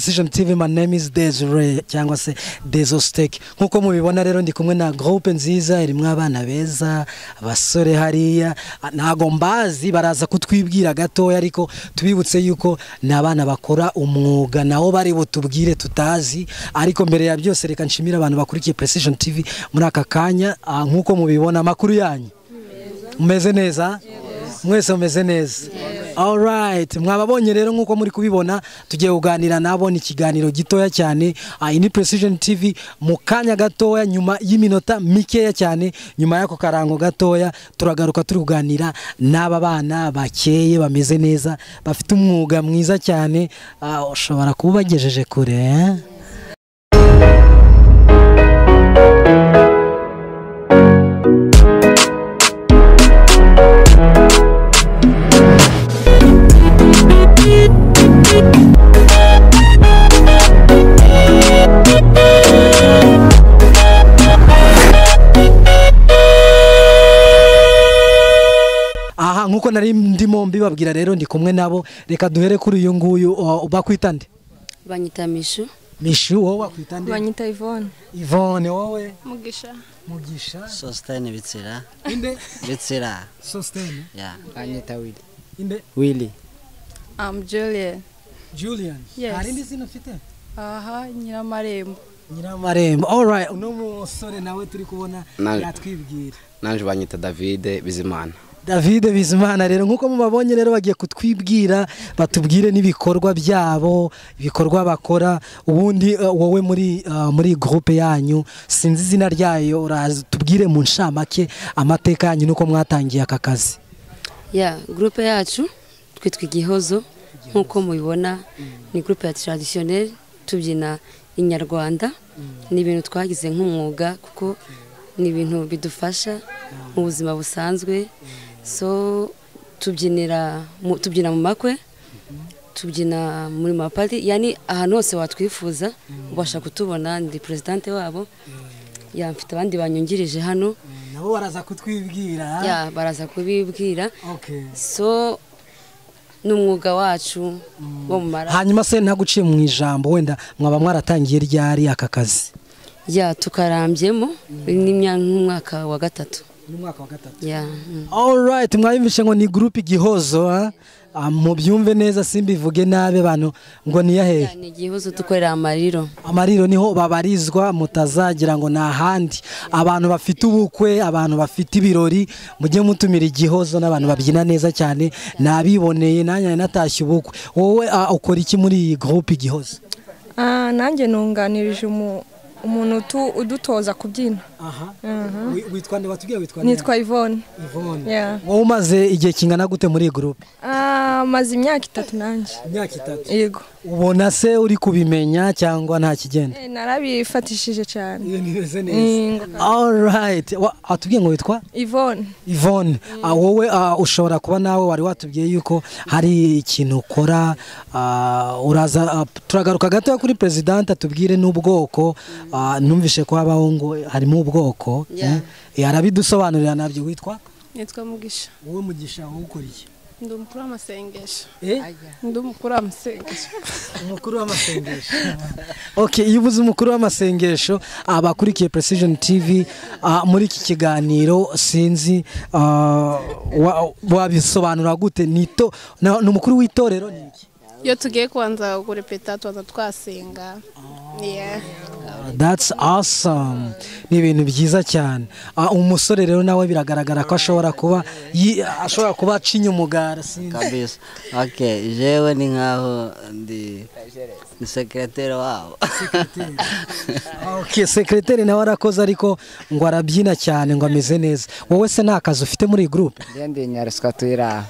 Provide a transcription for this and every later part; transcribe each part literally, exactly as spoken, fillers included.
Precision T V. My name is Desire cyangwa se Dezostek. Nkuko mubibona rero ndi kumwe na groupe nziza irimo abana beza, abasore hariya ntago mbazi baraza kutwibwira gatoya ariko tubibutse yuko nabana bakora umwuga nawo bari butubwire tutazi ariko mbere ya byose reka nshimira abantu bakurikiye Precision T V muri aka kanya. Nkuko mubibona makuru yanyu umeze neza mwese umeze neza. All right, mwababonye rero nkuko muri kubibona tugiye kuganira nabo ni kiganiro gitoya cyane. Iyi ni Precision T V mu kanya gatoya nyuma y'iminota mikeya cyane nyuma yako karango gatoya turagaruka turi kuganira n'aba bana bakeye bameze neza bafite umwuga mwiza cyane ushobora kubagejeje kure. Aha nkuko nari ndimo mbibabwira rero ndi kumwe nabo reka duhere kuri uyu nguyu bakwita nde? Banyita Mishu. Mishu wowe bakwita nde? Banyita Yvonne. Yvonne wowe? Mugisha. Mugisha. Sostene Bitsira. Inde? Bitsira. Sostene. Yeah. Banyita Willy. Inde? Willy. I'm Julian. Julian. Yes. Hari indi zino ufite? Aha, Nyiramarembo. Nyiramarembo. All right, uno musore nawe turi kubona yatwibwira. Nanje banyita David Bizimana. David Bizimana rero nkuko mubabonye rero bagiye kutwibwira batubwire nibikorwa byabo ibikorwa bakora. Ubundi uh, wowe muri uh, muri groupe yanyu sinzi izina ryayo uratubwire mu nshamake amateka yanyu nuko mwatangiye aka kazi. Yeah, groupe yacu twitwa Igihozo nkuko mubibona ni groupe ya traditionnel tubyina inyarwanda. Ni ibintu twagize nk'umwuga kuko ni ibintu bidufasha mu buzima busanzwe. So tubyinira tubyina mu makwe, tubyina muri mapati, yani ahantu hose watwifuza ubasha kutubona. Ndi presidente wabo, ya mfite abandi banyungirije hano nabo baraza kutwibwira. Ya baraza kubibwira. Okay. So numwuga wacu wo mumara. Hanyuma se ntaguciye mu ijambo wenda mwaba mwaratangiye ryari aka kazi? Ya tukarambyemo n'imyaka wa gatatu. N'umwaka wa gatatu. Yeah. All right, mwayumvishe ngo ni groupe Igihozo. Mu byumve neza simbivuge nabe bantu ngo ni yahe? Ni Igihozo dukorera amariro. Amariro niho babarizwa mutazagira ngo na handi. Abantu bafite ubukwe, abantu bafite ibirori mujye mutumira Igihozo n'abantu babyina neza cyane nabiboneye nanya natashye ubukwe. Wowe ukora iki muri iyi groupe Igihozo? Ah, nanjye nunganirije umu umuntu udutoza kubyina. Aha. Witwa nde watubwiye witwa nde? Nitwa Yvonne. Yvonne. Yeah. Wowe umaze igihe kingana gute muri iyi groupe? Ah, maze imyaka itatu nanje. Imyaka itatu. Yego. Ubona se uri kubimenya cyangwa nta kigenda? Eh, narabifatishije cyane. Iyo nibeze neza. All right. Atubwiye ngo witwa? Yvonne. Yvonne. Wowe ushobora kuba nawe wari watubwiye yuko hari ikintu ukora. Uraza turagaruka gato kuri president atubwire n'ubwoko. Numvishe ko habaho ngo harimo ubwoko. Yarabidusobanurira nabyo. Witwa? Nitwa Mugisha. Wowe Mugisha wowe ukora iki? Ndi umukuru w'amasengesho. Eh? Ndi umukuru w'amasengesho. Umukuru w'amasengesho. Okay, iyo uvuze umukuru w'amasengesho abakurikiye Precision T V muri iki kiganiro sinzi wabisobanura gute nito n'umukuru w'itorero ni iki? Iyo tugiye kubanza gurepeta tubanza twasenga. Yeah. That's awesome. Ni ibintu byiza cyane. Umusore rero nawe biragaragara ko ashobora kuba ashobora kuba acinya umugara sinzi. Kabisa. Okay, jewe ni nkaho ndi ni secretary wabo. Secretary. Okay, secretary nawe arakoze ariko ngo arabyina cyane ngo ameze neza. Wowe se nta kazi ufite muri groupe? Ndi nyaruska twira.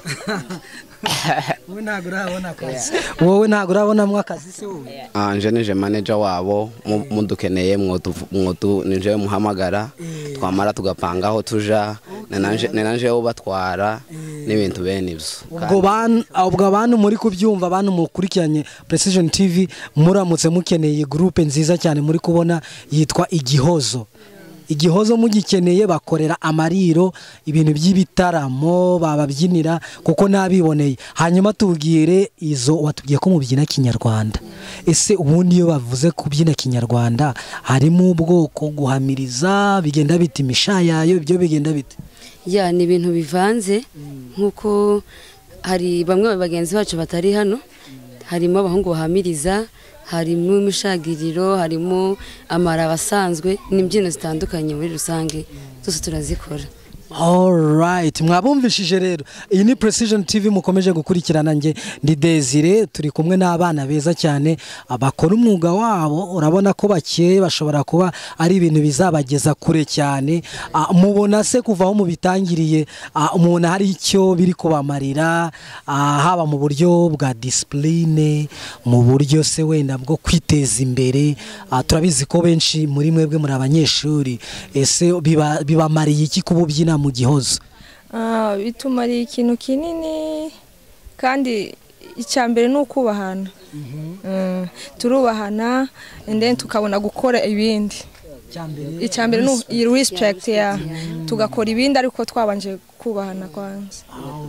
Wowe ntago urabona akazi. Wowe ntago urabona mwa akazi se wowe? Ah, nje nije manager wabo mudukeneye mwotu mwotu nije muhamagara twamara tugapangaho tuja nanje nanje yo batwara n'ibintu bene ibyo. Ubwo ban ubwo abantu muri kubyumva abantu mukurikiranye Precision T V muramutse mukeneye groupe nziza cyane muri kubona yitwa Igihozo. igihozo mugikeneye bakorera amariro ibintu by'ibitaramo bababyinira kuko nabiboneye. Hanyuma tubwire izo watubwiye ko mubyina kinyarwanda. Ese ubundi iyo bavuze kubyina kinyarwanda harimo ubwoko guhamiriza bigenda biti imishayayo ibyo bigenda biti? Ya ni ibintu bivanze nkuko hari bamwe bagenzi bacu batari hano, harimo abahungu bahamiriza, harimo imishagiriro, harimo amara basanzwe n'imbyino zitandukanye muri rusange zose turazikora. Alright, mwabumvishije rero. Iyi ni Precision T V mukomeje gukurikirana, nge ndi Desire, turi kumwe n'abana beza cyane abakora umwuga wabo. Urabona ko bakeye, bashobora kuba ari ibintu bizabageza kure cyane. Uh, mubona se kuva aho mubitangiriye uh, umuntu hari icyo biri kubamarira uh, haba mu buryo bwa discipline, mu buryo se wenda bwo kwiteza imbere. Uh, turabizi ko benshi muri mwebwe muri abanyeshuri, ese biba bibamariye iki kububyina mu gihozo? Ah, bitumariye ikintu kinini kandi icyambere ni ukubahana. Mm, turubahana and then tukabona gukora ibindi. Icyambere ni respect ya tugakora ibindi ariko twabanje kubahana kwanza.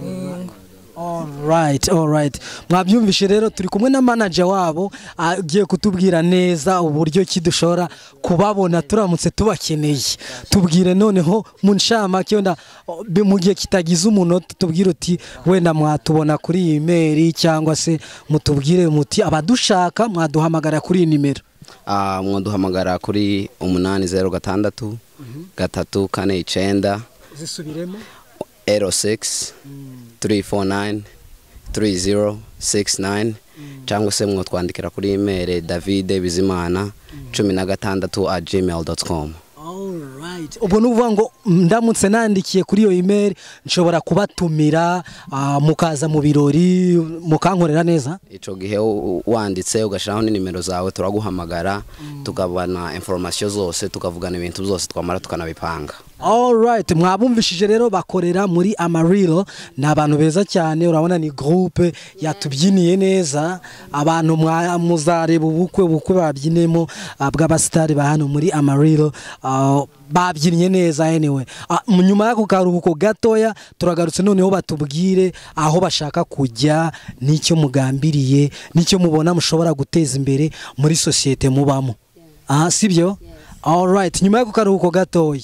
Alright, alright. Mwabyumvishe rero turi kumwe na manager wabo agiye kutubwira neza uburyo kidushora kubabona turamutse tubakeneye. Tubwire noneho mu nshamake wenda mu gihe kitagize umunota tubwire uti wenda mwatubona kuri iyi email cyangwa se mutubwire muti abadushaka mwaduhamagara kuri nimero. Ah, mwaduhamagara kuri umunani zero gatandatu gatatu kane icenda zisubiremo zero six three four nine three zero six nine cyangwa se mwotwandikira kuri email david bizimana cumi na gatandatu at gmail dot com. Alright. Ubu nuvuga ngo ndamutse nandikiye kuri iyo email nshobora kubatumira uh, mukaza mu birori mukankorera neza? Ico gihe wanditse ugashiraho ni nimero zawe turaguhamagara mm. tugabana information zose tukavugana ibintu byose twamara tukanabipanga. Alright, mwabumvishije rero bakorera muri Amarillo, na abantu beza cyane. Urabona ni groupe yatubyiniye neza, abantu muzareba ubukwe bukwe babyinemo bw'abastari ba hano muri Amarillo. Uh, babyinnye neza. Anyway, uh, nyuma y'ako karuhuko gatoya turagarutse noneho batubwire aho bashaka kujya, n'icyo mugambiriye, n'icyo mubona mushobora guteza imbere muri societe mubamo. Ah, uh, sibyo? Alright, nyuma y'ako karuhuko gatoya.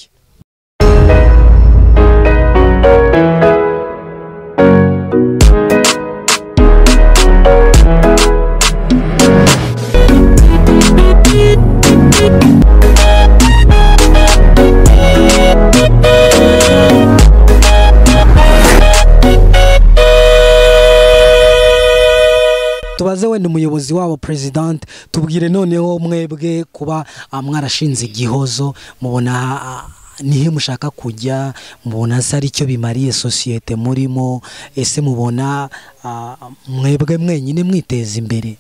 Tubaze wenda umuyobozi wabo president, tubwire noneho mwebwe kuba mwarashinze igihozo mubona nihe mushaka kujya, mubona se ari cyo bimariye societe murimo, ese mubona uh, mwebwe mwenyine mwiteza imbere?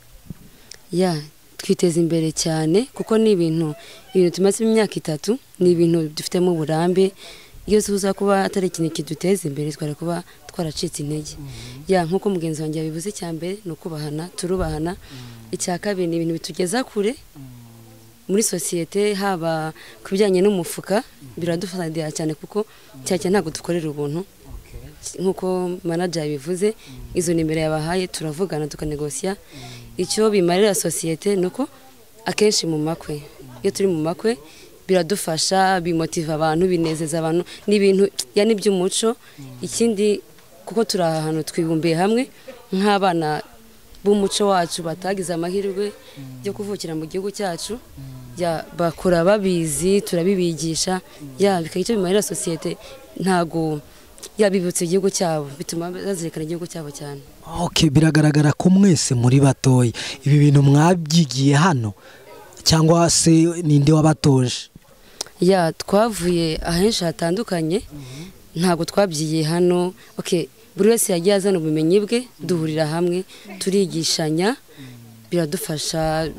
Ya twiteza imbere cyane kuko ni ibintu ibintu tumaze imyaka itatu, ni ibintu dufitemo uburambe. Iyo tuza kuba atari ikintu kiduteza imbere twari kuba twaracitse intege. Mm -hmm. Ya nkuko mugenzi wanjye yabivuze cyambere no kubahana, turubahana. Mm -hmm. Icya kabiri ni ibintu bitugeza kure. Mm -hmm. Muri societe haba kubijyanye n'umufuka biradufasha cyane kuko cyacye ntago dukorera ubuntu. Okay. Nkuko manager yabivuze, mm -hmm. izo nimero yabahaye turavugana tukanegosia. Mm -hmm. Icyo bimarira societe nuko akenshi mu makwe. Mm -hmm. Iyo turi mu makwe biradufasha, bimotiva abantu, binezeza abantu, n'ibintu yani by'umuco. Mm. Ikindi kuko turi ahantu twibumbiye hamwe nk'abana b'umuco wacu batagize amahirwe yo kuvukira mu gihugu cyacu. Mm. Ya bakora babizi, turabibigisha. Mm. Ya bikayicyo bimarira societe, ntago yabibutse igihugu cyabo, bituma bazirikana igihugu cyabo cyane. Okay, biragaragara ko mwese muri batoyi ibi bintu mwabyigiye hano cyangwa se ninde wabatoje? Ya twavuye ahenshi hatandukanye. Mm -hmm. Ntago twabyiye hano. Okay, buri wese yagiye azana ubumenyi bwe, duhurira hamwe turigishanya. Mm -hmm. Biradufasha,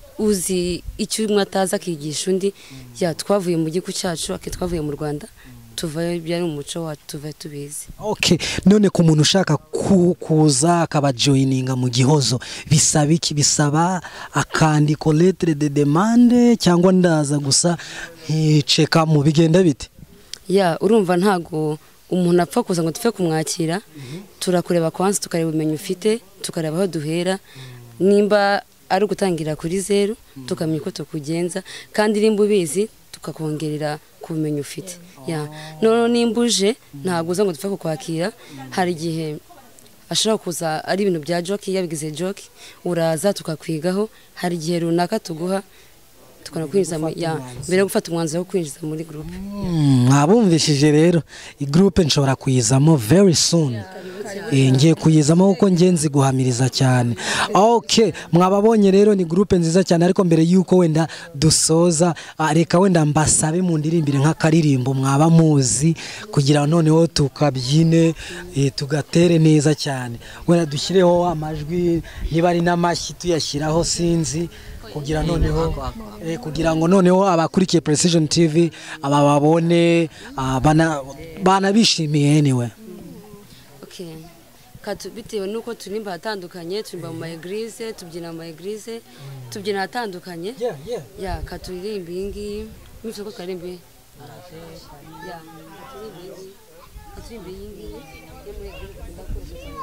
uzi icyo umwe ataza akigisha undi. Mm -hmm. Ya twavuye mu gihugu cyacu, ake twavuye mu Rwanda. Mm -hmm. tuvayo byari umuco wacu tuvayo tubizi. Okay, none ku muntu ushaka ku- kuza akaba joininga mu Gihozo bisaba iki? Bisaba akandiko lettre de demande cyangwa ndaza gusa nkiceka mu bigenda bite? Ya urumva ntago umuntu apfa kuza ngo tufe kumwakira, turakureba kwanza tukareba ubumenyi ufite, tukareba aho duhera, nimba ari gutangira kuri zero tukamenya uko tukugenza, kandi nimba ubizi tukakongerera ku bumenyi ufite. Ya none nimba uje ntago uza ngo tufe kukwakira, hari igihe ashobora kuza ari ibintu bya joke, yabigize joke uraza tukakwigaho, hari igihe runaka tuguha tukana kwinjiza ya mbere yo gufata umwanzuro wo kwinjiza muri group. Mwabumvishije rero i group nshobora kuyizamo very soon. Eh, ngiye kuyizamo kuko ngenzi guhamiriza cyane. Okay, mwababonye rero ni group nziza cyane, ariko mbere yuko wenda dusoza ah, reka wenda mbasabe mu ndirimbire nk'akaririmbo mwaba muzi kugira noneho tukabyine eh, tugatere neza cyane. Wenda dushyireho amajwi niba ari n'amashyi tuyashyiraho sinzi kugira noneho eh, kugira ngo noneho abakurikiye Precision T V aba babone ah, bana bana bishimiye anyway. Okay. Katu bitewe nuko turimba hatandukanye, turimba mu eglise, tubyina mu eglise, tubyina hatandukanye. Yeah, yeah. Ya katuririmba ingi, mwisho ko twarimba. Ya, katuririmba ingi. Katuririmba ingi yo muri eglise ndakoresha.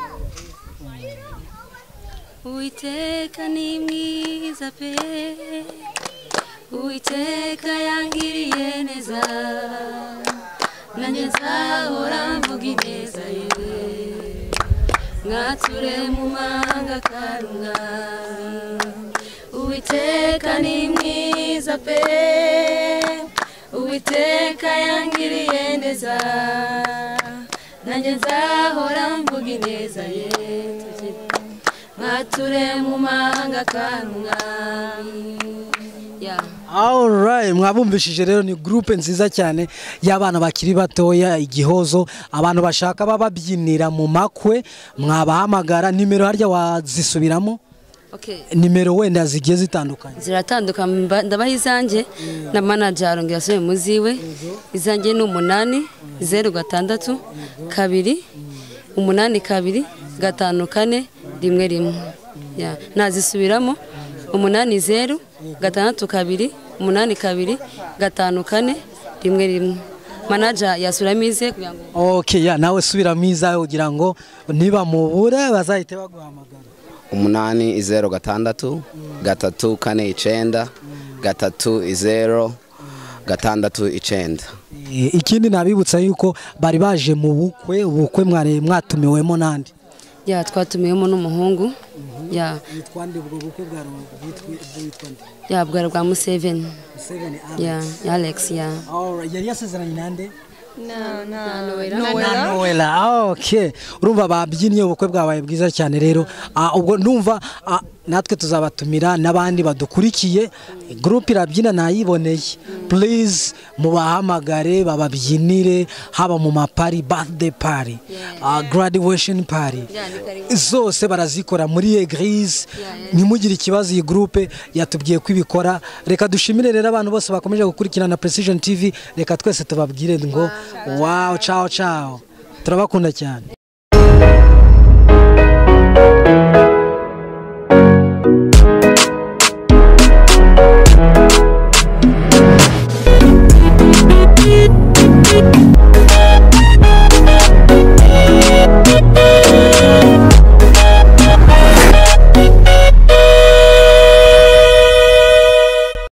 Uiteka ni mwiza pe, Uiteka yangiriye neza, nanjye nzahora mvuga ineza ye, mwature mu mahanga karunga. Uiteka ni mwiza pe, Uiteka yangiriye neza, nanjye nzahora mvuga ineza ye, mwature mu mahanga karunga. Yeah. Alright, mwabumvishije rero ni groupe nziza cyane y'abana bakiri batoya Igihozo, abantu bashaka bababyinira mu makwe mwabahamagara. Nimero harya wazisubiramo? Okay. Nimero wenda zigiye zitandukanye. Ziratandukanye, ndabaha izanjye na manager arongera asubire muziwe. Izanjye ni umunani zeru gatandatu kabiri umunani kabiri gatanu kane rimwe rimwe. Ya, nazisubiramo umunani zeru gatandatu kabiri umunani kabiri gatanu kane rimwe rimwe. Manager yasuramize kugira ngo Okay, ya nawe subira miza ugira ngo niba mubura bazahite baguhamagara. umunani izero gatandatu gatatu kane icenda gatatu izero gatandatu icenda. Ikindi nabibutsa yuko bari baje mu bukwe, ubukwe mware mwatumiwemo nandi. Ya twatumiyemo n'umuhungu. Ya Yitwande ubwo bukwe bwa Rwitwande. ya bwara bwa Museveni. Museveni. Ya ya Alex ya. Alright, yari yasezeranye nande? na na Noela. Noela. Okay. Urumva babyinnye ubukwe bwabaye bwiza cyane rero. Ah, ubwo ndumva ah, natwe tuzabatumira n'abandi badukurikiye. Group irabyina nayiboneye. Please mubahamagare bababyinire haba mu mapari, birthday party, uh, graduation party. Zose barazikora muri eglise. Nimugire ikibazo iyi group yatubwiye kwibikora. Reka dushimire rero abantu bose bakomeje gukurikirana Precision T V. Reka twese tubabwire ngo wow, ciao ciao. Turabakunda cyane.